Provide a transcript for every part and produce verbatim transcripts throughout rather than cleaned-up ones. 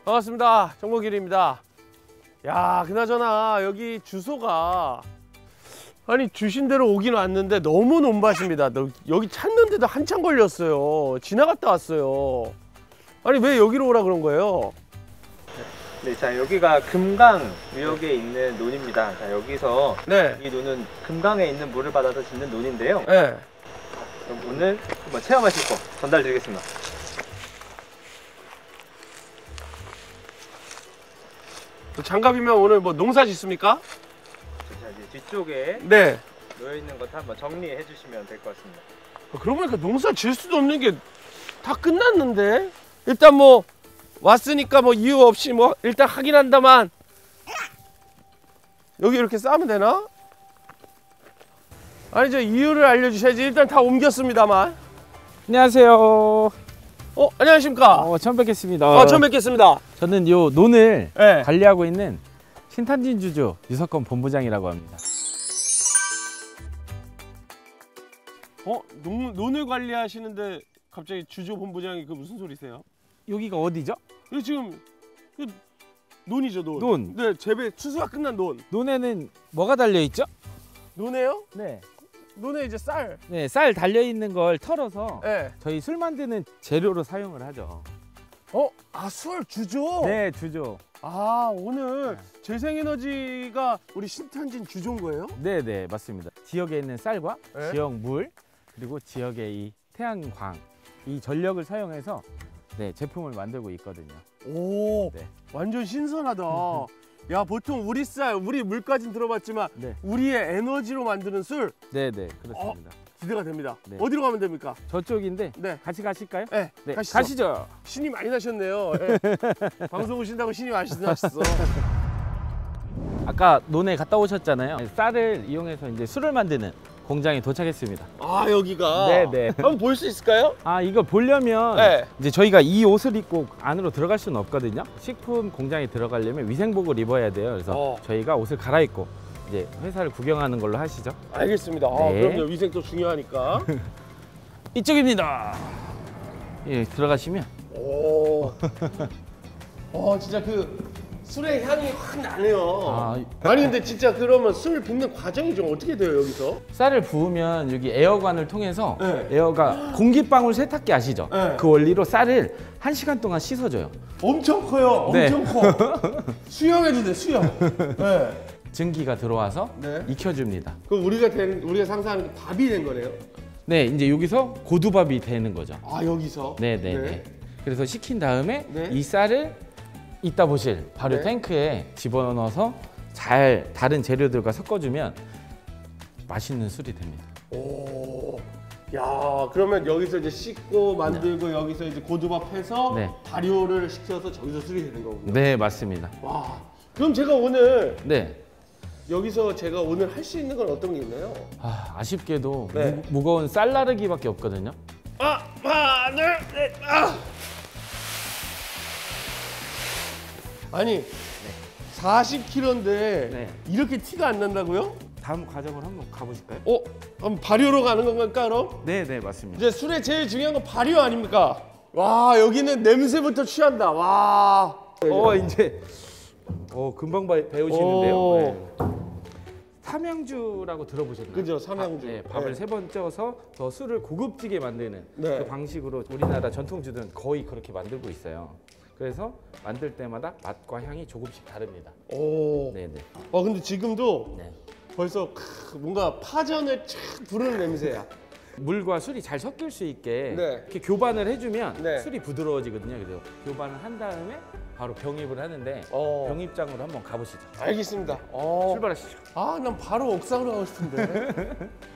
반갑습니다. 정보길입니다. 야, 그나저나 여기 주소가 아니 주신 대로 오긴 왔는데 너무 논밭입니다. 여기 찾는데도 한참 걸렸어요. 지나갔다 왔어요. 아니 왜 여기로 오라 그런 거예요? 네, 자 여기가 금강 위역에 있는 논입니다. 자 여기서 네. 이 논은 금강에 있는 물을 받아서 짓는 논인데요. 네. 그럼 오늘 한번 체험하실 거 전달드리겠습니다. 장갑이면 오늘 뭐 농사 짓습니까? 자 이제 뒤쪽에 네. 놓여 있는 것 한번 정리해 주시면 될 것 같습니다. 그러고 보니까 농사 질 수도 없는 게 다 끝났는데 일단 뭐 왔으니까 뭐 이유 없이 뭐 일단 하긴 한다만 여기 이렇게 싸면 되나? 아니 저 이유를 알려주셔야지. 일단 다 옮겼습니다만. 안녕하세요. 어 안녕하십니까? 어, 처음 뵙겠습니다. 어 처음 뵙겠습니다. 저는 요 논을 네. 관리하고 있는 신탄진 주주 유석권 본부장이라고 합니다. 어 농, 논을 관리하시는데 갑자기 주주 본부장이 그 무슨 소리세요? 여기가 어디죠? 이거 지금 그 논이죠 논. 논. 네 재배 추수가 끝난 논. 논에는 뭐가 달려 있죠? 논에요? 네. 논에 이제 쌀. 네, 쌀 달려 있는 걸 털어서 네. 저희 술 만드는 재료로 사용을 하죠. 어? 아 술 주조? 네, 주조. 아 오늘 재생에너지가 우리 신탄진 주조인 거예요? 네, 네, 맞습니다. 지역에 있는 쌀과 네? 지역 물 그리고 지역의 이 태양광 이 전력을 사용해서 네, 제품을 만들고 있거든요. 오 네. 완전 신선하다. 야 보통 우리 쌀, 우리 물까진 들어봤지만 네, 우리의 에너지로 만드는 술 네, 네, 그렇습니다. 기대가 됩니다. 네. 어디로 가면 됩니까? 저쪽인데 네. 같이 가실까요? 네, 네, 가시죠. 가시죠. 신이 많이 나셨네요. 네. 방송 오신다고 신이 많이 나셨어. 아까 논에 갔다 오셨잖아요. 쌀을 이용해서 이제 술을 만드는 공장에 도착했습니다. 아 여기가? 네네. 한번 볼 수 있을까요? 아 이거 보려면 네. 이제 저희가 이 옷을 입고 안으로 들어갈 수는 없거든요. 식품 공장에 들어가려면 위생복을 입어야 돼요. 그래서 어. 저희가 옷을 갈아입고 이제 회사를 구경하는 걸로 하시죠. 알겠습니다. 아, 네. 그럼요. 위생도 중요하니까. 이쪽입니다. 예, 들어가시면 오. 어 진짜 그 술의 향이 확 나네요. 아, 아니 근데 진짜 그러면 술 빚는 과정이 좀 어떻게 돼요 여기서? 쌀을 부으면 여기 에어관을 통해서 네. 에어가 공기방울 세탁기 아시죠? 네. 그 원리로 쌀을 한 시간 동안 씻어줘요. 엄청 커요. 네. 엄청 커. 수영해도 돼 수영. 네. 증기가 들어와서 네. 익혀줍니다. 그럼 우리가 된 우리가 상상하는 게 밥이 된 거네요. 네, 이제 여기서 고두밥이 되는 거죠. 아 여기서. 네, 네, 네. 그래서 식힌 다음에 네. 이 쌀을 이따 보실 발효 네. 탱크에 집어넣어서 잘 다른 재료들과 섞어주면 맛있는 술이 됩니다. 오. 야 그러면 여기서 이제 씻고 만들고 여기서 이제 고두밥 해서 네. 발효를 시켜서 저기서 술이 되는 거군요. 네, 맞습니다. 와. 그럼 제가 오늘 네. 여기서 제가 오늘 할 수 있는 건 어떤 게 있나요? 아, 아쉽게도 네. 무, 무거운 쌀 나르기밖에 없거든요. 아, 하나, 둘, 셋, 아. 아니, 사십 킬로그램인데 네. 이렇게 티가 안 난다고요? 다음 과정을 한번 가보실까요? 어, 그럼 발효로 가는 건가 그럼? 네, 네, 맞습니다. 이제 술에 제일 중요한 건 발효 아닙니까? 와, 여기는 냄새부터 취한다. 와. 어, 이제 어, 금방 바, 배우시는데요. 오. 네. 삼양주라고 들어보셨나요? 그죠, 삼양주. 밥, 네, 밥을 네. 세 번 쪄서 더 술을 고급지게 만드는 네. 그 방식으로 우리나라 전통주들은 거의 그렇게 만들고 있어요. 그래서 만들 때마다 맛과 향이 조금씩 다릅니다. 오. 네, 네. 어, 근데 지금도 네. 벌써 크, 뭔가 파전을 촥 부르는 냄새야. 물과 술이 잘 섞일 수 있게 네. 이렇게 교반을 해주면 네. 술이 부드러워지거든요. 그래서 교반을 한 다음에 바로 병입을 하는데 어. 병입장으로 한번 가보시죠. 알겠습니다. 어. 출발하시죠. 아, 난 바로 옥상으로 가고 싶은데.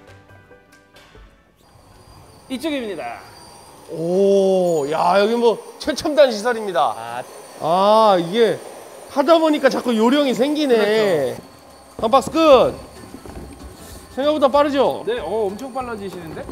이쪽입니다. 오, 야, 여기 뭐 최첨단 시설입니다. 아, 아, 이게 하다 보니까 자꾸 요령이 생기네. 한 박스 끝. 생각보다 빠르죠? 네, 어, 엄청 빨라지시는데?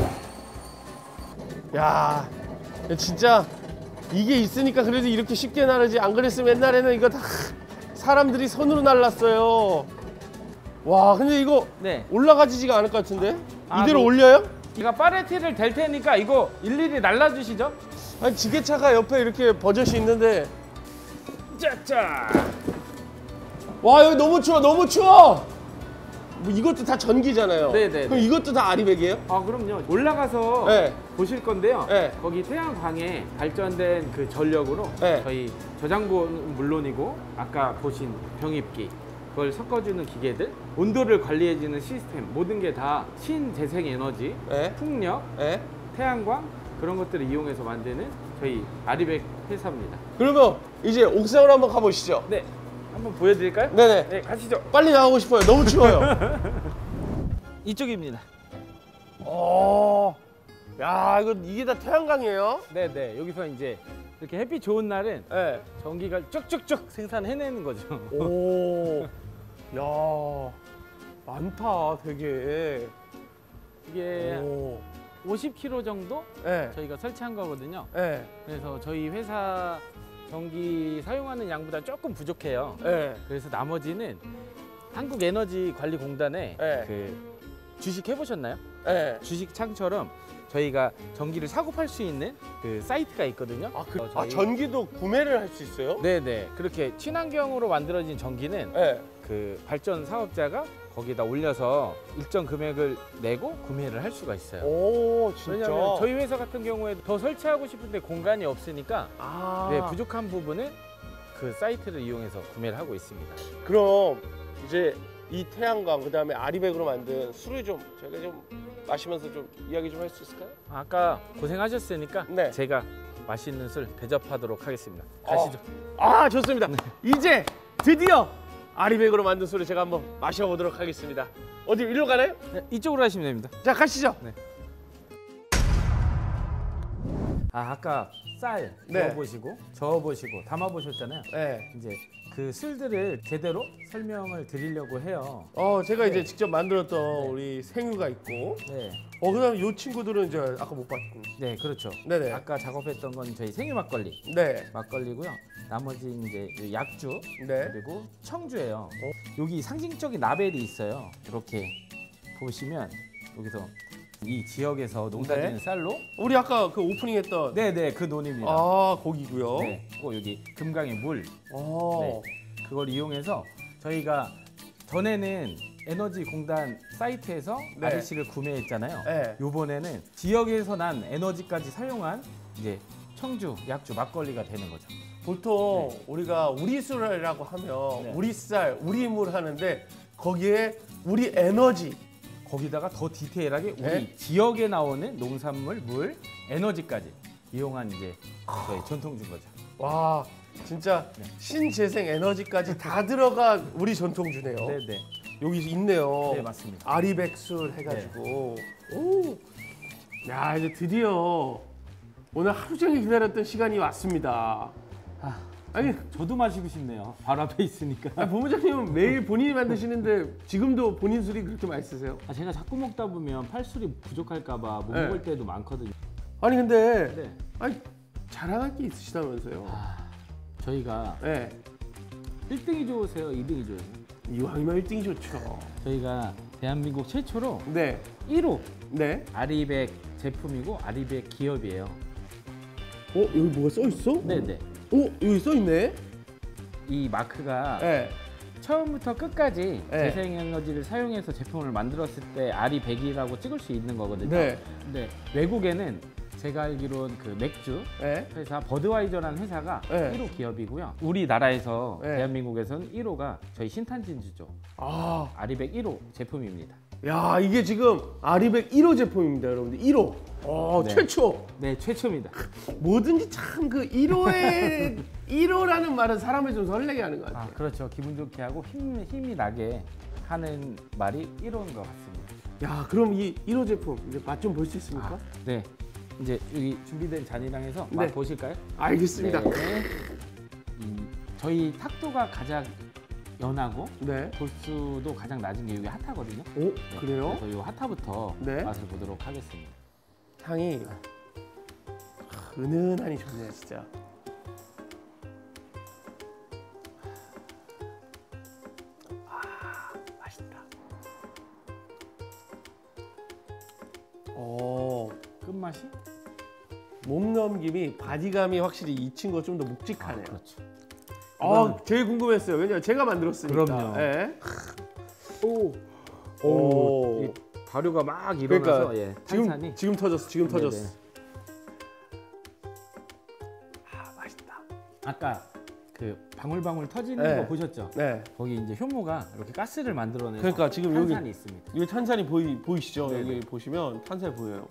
야, 진짜 이게 있으니까 그래도 이렇게 쉽게 나르지. 안 그랬으면 옛날에는 이거 다 사람들이 손으로 날랐어요. 와, 근데 이거 네. 올라가지지가 않을 것 같은데? 아, 이대로 뭐- 올려요? 제가 파레티를 댈 테니까 이거 일일이 날라주시죠. 아니, 지게차가 옆에 이렇게 버젓이 있는데 짜짜. 와 여기 너무 추워 너무 추워. 뭐 이것도 다 전기잖아요. 네네. 그럼 이것도 다 아리백이에요? 아 그럼요. 올라가서 네. 보실 건데요. 네. 거기 태양광에 발전된 그 전력으로 네. 저희 저장고는 물론이고 아까 보신 병입기 그걸 섞어주는 기계들, 온도를 관리해주는 시스템 모든 게 다 신재생 에너지, 네. 풍력, 네. 태양광 그런 것들을 이용해서 만드는 저희 아리백 회사입니다. 그러면 이제 옥상으로 한번 가보시죠. 네, 한번 보여드릴까요? 네네. 네, 가시죠. 빨리 나가고 싶어요. 너무 추워요. 이쪽입니다. 어. 야 이거 이게 다 태양광이에요? 네, 네. 여기서 이제 이렇게 햇빛 좋은 날은 네. 전기가 쭉쭉쭉 생산해내는 거죠. 오. 야 많다 되게. 이게 오. 오십 킬로미터 정도 네. 저희가 설치한 거거든요. 네. 그래서 저희 회사 전기 사용하는 양보다 조금 부족해요. 네. 그래서 나머지는 한국에너지관리공단에 네. 그 주식 해보셨나요? 네. 주식창처럼 저희가 전기를 사고 팔 수 있는 그 사이트가 있거든요. 아, 그, 어, 아 저희- 전기도 구매를 할 수 있어요? 네네. 그렇게 친환경으로 만들어진 전기는 네. 그 발전 사업자가 거기다 올려서 일정 금액을 내고 구매를 할 수가 있어요. 오 진짜. 왜냐하면 저희 회사 같은 경우에 더 설치하고 싶은데 공간이 없으니까 아. 네, 부족한 부분은 그 사이트를 이용해서 구매를 하고 있습니다. 그럼 이제 이 태양광 그다음에 아리백으로 만든 술을 좀 저희가 좀 마시면서 좀 이야기 좀 할 수 있을까요? 아까 고생하셨으니까 네. 제가 맛있는 술 대접하도록 하겠습니다. 가시죠. 아 좋습니다. 이제 드디어 아리백으로 만든 술을 제가 한번 마셔보도록 하겠습니다. 어디 일로 가나요? 네, 이쪽으로 하시면 됩니다. 자 가시죠. 네. 아 아까 쌀 네. 넣어보시고 저어보시고 담아보셨잖아요. 네. 이제 그 술들을 제대로 설명을 드리려고 해요. 어 제가 이제 네. 직접 만들었던 네. 우리 생유가 있고, 네, 어 그다음에 이 친구들은 이제 아까 못 봤고. 네 그렇죠. 네네. 아까 작업했던 건 저희 생유 막걸리, 네. 막걸리고요. 나머지 이제 이 약주 네. 그리고 청주예요. 여기 상징적인 라벨이 있어요. 이렇게 보시면 여기서 이 지역에서 농사짓는 네. 쌀로 우리 아까 그 오프닝했던. 네네 그 논입니다. 아 거기고요. 네, 그리고 여기 금강의 물 어. 네. 그걸 이용해서 저희가 전에는 에너지공단 사이트에서 네. 아리씨를 구매했잖아요. 네. 이번에는 지역에서 난 에너지까지 사용한 이제 청주, 약주, 막걸리가 되는 거죠. 보통 우리가 우리술이라고 하면 네. 우리 쌀, 우리 물 하는데 거기에 우리 에너지. 거기다가 더 디테일하게 우리 네. 지역에 나오는 농산물, 물, 에너지까지 이용한 이제 저희 전통주인 거죠. 와 진짜 네. 신재생 에너지까지 다 들어간 우리 전통주네요. 네네. 여기 있네요. 네 맞습니다. 아리백술 해가지고. 오. 야 이제 드디어 오늘 하루 종일 기다렸던 시간이 왔습니다. 아, 아니, 저도 마시고 싶네요. 바로 앞에 있으니까. 아니 본부장님은 매일 본인이 만드시는데 지금도 본인 술이 그렇게 맛있으세요? 아, 제가 자꾸 먹다 보면 팔술이 부족할까봐 못 네. 먹을 때도 많거든요. 아니 근데 네. 아니 자랑할 게 있으시다면서요? 아, 저희가 네. 일 등이 좋으세요? 이 등이 좋으세요? 이왕이면 일 등이 좋죠. 저희가 대한민국 최초로 네. 일 호 네. 아리백 제품이고 아리백 기업이에요. 어 여기 뭐가 써 있어? 네네. 어 여기 써 있네. 이 마크가 네. 처음부터 끝까지 네. 재생에너지를 사용해서 제품을 만들었을 때 아리백이라고 찍을 수 있는 거거든요. 네. 근데 외국에는 제가 알기로는 그 맥주 네. 회사 버드와이저라는 회사가 네. 일 호 기업이고요. 우리나라에서 네. 대한민국에서는 일 호가 저희 신탄진주죠. 아, 아리백 일 호 제품입니다. 야 이게 지금 아리백 일 호 제품입니다, 여러분들. 일 호. 어 네. 최초. 네, 최초입니다. 뭐든지 참 그 일 호의 일 호라는 말은 사람을 좀 설레게 하는 것 같아요. 아, 그렇죠. 기분 좋게 하고 힘, 힘이 나게 하는 말이 일 호인 것 같습니다. 야 그럼 이 일 호 제품 이제 맛 좀 볼 수 있습니까? 아, 네. 이제 여기 준비된 잔이랑 해서 네. 맛 보실까요? 알겠습니다. 네. 이, 저희 탁도가 가장 연하고 네. 도수도 가장 낮은 게 이게 핫하거든요. 오 네, 그래요? 그래서 이 핫하부터 네. 맛을 보도록 하겠습니다. 향이 은은하니 좋네요, 진짜. 아 맛있다. 어. 끝맛이? 몸 넘김이 바디감이 확실히 이 친구가 좀 더 아, 묵직하네요. 그렇죠. 아, 제일 궁금했어요. 왜냐면 제가 만들었으니까. 그럼요. 예. 오, 오. 오, 이 발효가 막 일어나서 그러니까 예, 지금 탄산이 지금 터졌어. 지금 네네. 터졌어. 아, 맛있다. 아까 그 방울방울 터지는 네. 거 보셨죠? 네. 거기 이제 효모가 이렇게 가스를 만들어내서 그러니까 지금 여기 탄산이 있습니다. 여기 탄산이 보이 보이시죠? 네네. 여기 보시면 탄산이 보여요.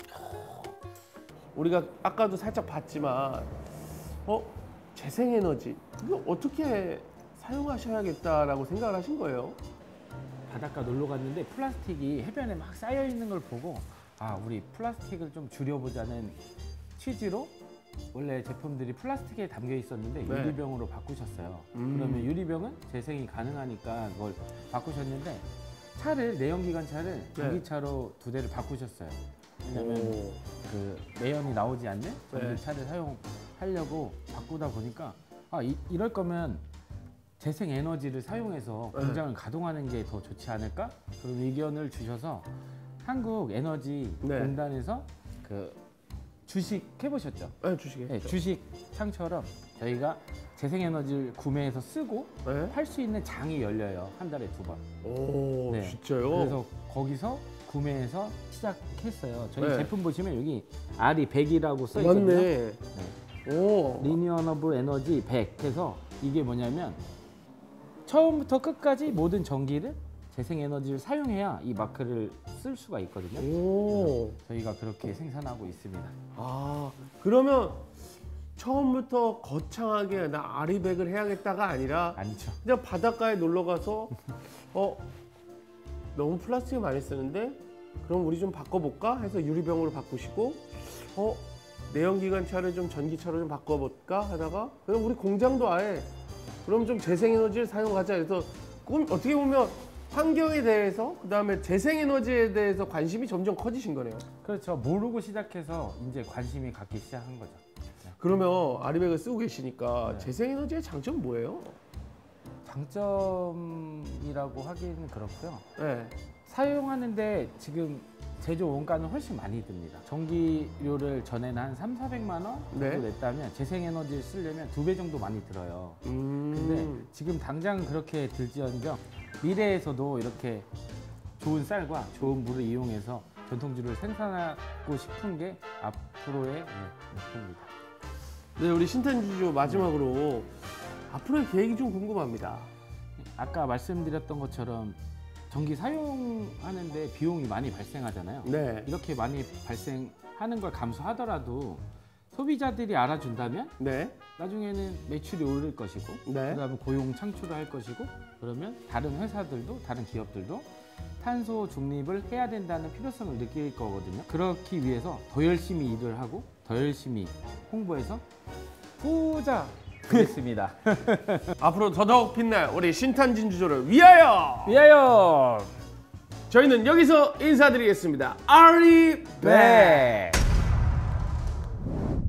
우리가 아까도 살짝 봤지만 어 재생에너지 이거 어떻게 사용하셔야겠다라고 생각을 하신 거예요? 바닷가 놀러 갔는데 플라스틱이 해변에 막 쌓여 있는 걸 보고 아 우리 플라스틱을 좀 줄여보자는 취지로 원래 제품들이 플라스틱에 담겨 있었는데 네. 유리병으로 바꾸셨어요. 음. 그러면 유리병은 재생이 가능하니까 그걸 바꾸셨는데 차를 내연기관 차를 전기차로 두 대를 바꾸셨어요. 왜냐면 오. 그 내연이 나오지 않는 전기차를 사용하려고 바꾸다 보니까 아 이, 이럴 거면 재생 에너지를 사용해서 네. 공장을 가동하는 게 더 좋지 않을까? 그런 의견을 주셔서 한국 에너지 네. 공단에서 그 주식 해보셨죠? 네, 주시게. 네, 주식 창처럼 저희가 재생 에너지를 구매해서 쓰고 네. 팔 수 있는 장이 열려요. 한 달에 두 번. 오, 네. 진짜요? 그래서 거기서 구매해서 시작했어요. 저희 네. 제품 보시면 여기 알이 백이라고 써 있거든요. 맞네. 네. 오. 리니어너블 에너지 백 해서 이게 뭐냐면 처음부터 끝까지 모든 전기를 재생 에너지를 사용해야 이 마크를 쓸 수가 있거든요. 오. 저희가 그렇게 생산하고 있습니다. 아, 그러면 처음부터 거창하게 나 아리백을 해야겠다가 아니라 아니죠. 그냥 바닷가에 놀러 가서 어 너무 플라스틱을 많이 쓰는데 그럼 우리 좀 바꿔볼까 해서 유리병으로 바꾸시고 어 내연기관차를 좀 전기차로 좀 바꿔볼까 하다가 그럼 우리 공장도 아예 그럼 좀 재생에너지를 사용하자 해서 꿈 어떻게 보면 환경에 대해서 그다음에 재생에너지에 대해서 관심이 점점 커지신 거네요. 그렇죠. 모르고 시작해서 이제 관심이 갖기 시작한 거죠. 그러면 아리백을 쓰고 계시니까 네. 재생에너지의 장점은 뭐예요? 장점이라고 하기는 그렇고요. 네. 사용하는데 지금 제조 원가는 훨씬 많이 듭니다. 전기료를 전에는 한 삼사백만 원 정도 네. 냈다면 재생에너지를 쓰려면 두 배 정도 많이 들어요. 음. 근데 지금 당장 그렇게 들지언정 미래에서도 이렇게 좋은 쌀과 좋은 물을 이용해서 전통주를 생산하고 싶은 게 앞으로의 네, 목표입니다. 네, 우리 신탄주주 마지막으로 앞으로의 계획이 좀 궁금합니다. 아까 말씀드렸던 것처럼 전기 사용하는데 비용이 많이 발생하잖아요. 네. 이렇게 많이 발생하는 걸 감수하더라도 소비자들이 알아준다면 네. 나중에는 매출이 오를 것이고 네. 그다음에 고용 창출을 할 것이고 그러면 다른 회사들도 다른 기업들도 탄소 중립을 해야 된다는 필요성을 느낄 거거든요. 그렇기 위해서 더 열심히 일을 하고 더 열심히 홍보해서 부자 되겠습니다. 앞으로 더더욱 빛날 우리 신탄진주조를 위하여 위하여 저희는 여기서 인사드리겠습니다. 아리백. 네.